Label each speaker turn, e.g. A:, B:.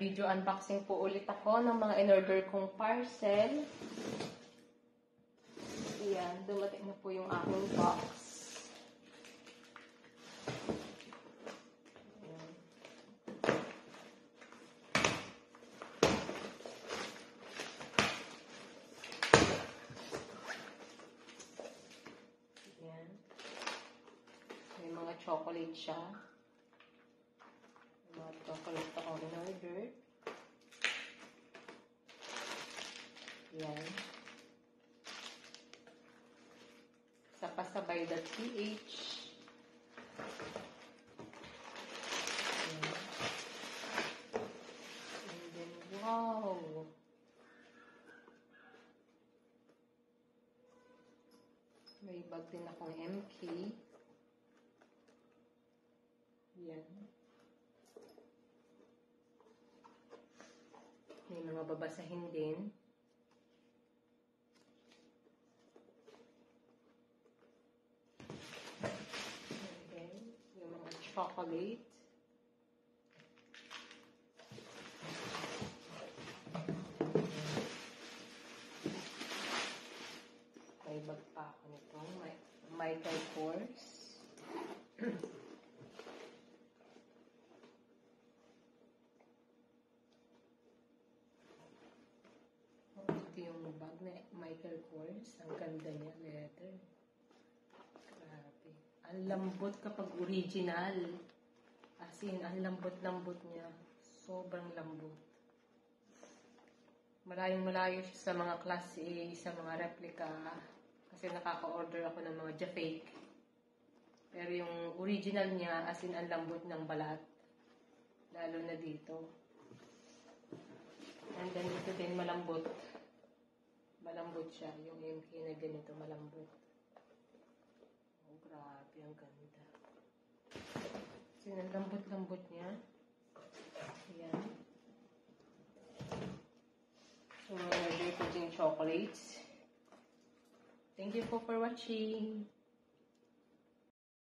A: video unboxing po ulit ako ng mga in-order kong parcel. Ayan, dumating na po yung aking box. Ayan. Ayan. May mga chocolate siya. May mga chocolate ako in-order. Ayan. Sa pasabay.ph. And then, wow! May bag din akong MK. Ayan. May mga babasahin din. And then, yung mga chocolate. May bag pa ako nito. Michael Kors. Ito yung bag na Michael Kors. Ang ganda niya, leather. Grabe. Ang lambot kapag original. As in, ang lambot-lambot niya. Sobrang lambot. Malayong-malayo siya sa mga class A, sa mga replica. Kasi nakaka-order ako ng mga fake. Pero yung original niya, as in, ang lambot ng balat. Lalo na dito. And then, ito din malambot. Malambot siya. Yung MK na ganito, malambot. Oh, grabe. Ang ganda. Kasi ang lambot-lambot niya. Ayan. So, order ko din chocolates. Thank you for watching.